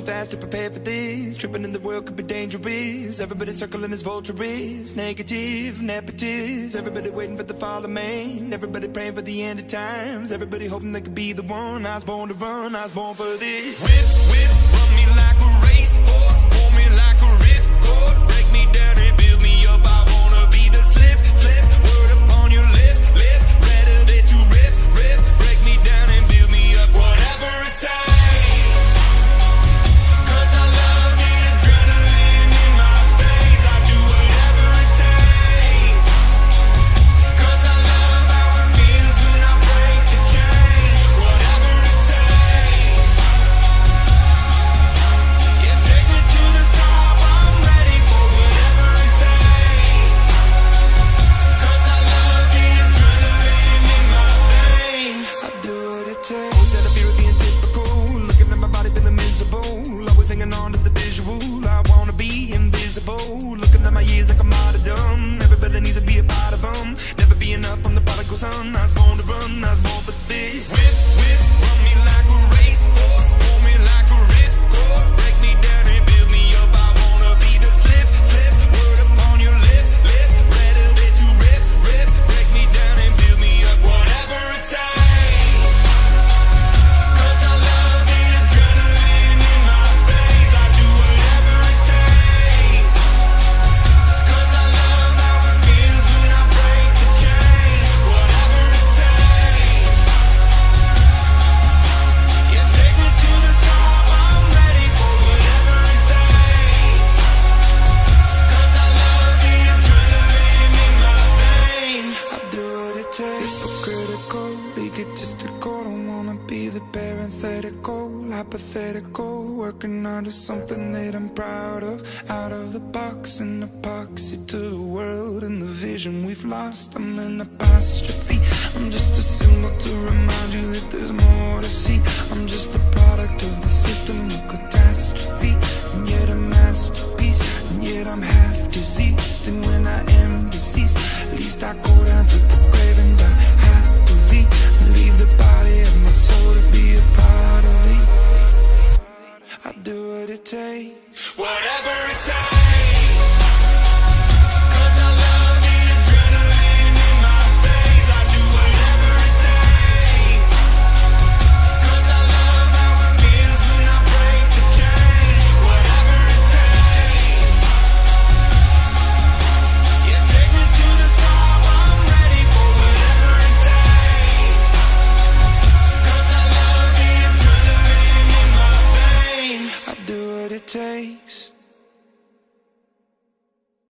fast to prepare for this. Tripping in the world could be dangerous. Everybody circling as vultures, negative, nepotist. Everybody waiting for the fall of man. Everybody praying for the end of times. Everybody hoping they could be the one. I was born to run, I was born for this. Whip, whip, run me like a racehorse, pull me like a ripcord, break me down and build me up. I wanna be the slip, slip, word upon your lip, lip, rather that you rip, rip, break me down and build me up. Whatever it takes, 'cause I love the adrenaline in my veins. I do whatever it takes, 'cause I love how it feels when I break the chains. Whatever it takes, yeah, take me to the top. I'm ready for whatever it takes, 'cause I love the adrenaline in my veins. I do what it takes. Always had a fear of being typical, looking at my body feeling miserable, always hanging on to the visual. I wanna be invisible, looking at my years like a martyrdom. Everybody needs to be a part of them, never be enough from the prodigal son. I was born to run, I was born for this. Whip, whip, run me like a racehorse, pull me like a ripcord, break me down and build me up. I wanna be the slip, slip, word upon your lip, lip, rather that you rip, rip, break me down and build me up. Whatever it takes, 'cause I love the adrenaline in my veins. I do whatever it takes, 'cause I love how it feels when I break the chains. Whatever it takes, yeah, take me to the top. I'm ready for whatever it takes, 'cause I love the adrenaline in my veins. I do what it takes. Hypocritical, egotistical, don't wanna be the parenthetical, hypothetical, working onto something that I'm proud of. Out of the box, an epoxy to the world and the vision we've lost. I'm an apostrophe, I'm just a symbol to remind you that there's more to see. I'm just a product of the system of catastrophe, and yet a masterpiece, and yet I'm half diseased. And when I am deceased, at least I go down to the grave and die happily, and leave the body of my soul to be a part of me. I do what it takes, whatever it takes, 'cause I love the adrenaline in my veins. I do whatever it takes, 'cause I love how it feels when I break the chains. Whatever it takes, yeah, take me to the top. I'm ready for whatever it takes, 'cause I love the adrenaline in my veins. I do what it takes.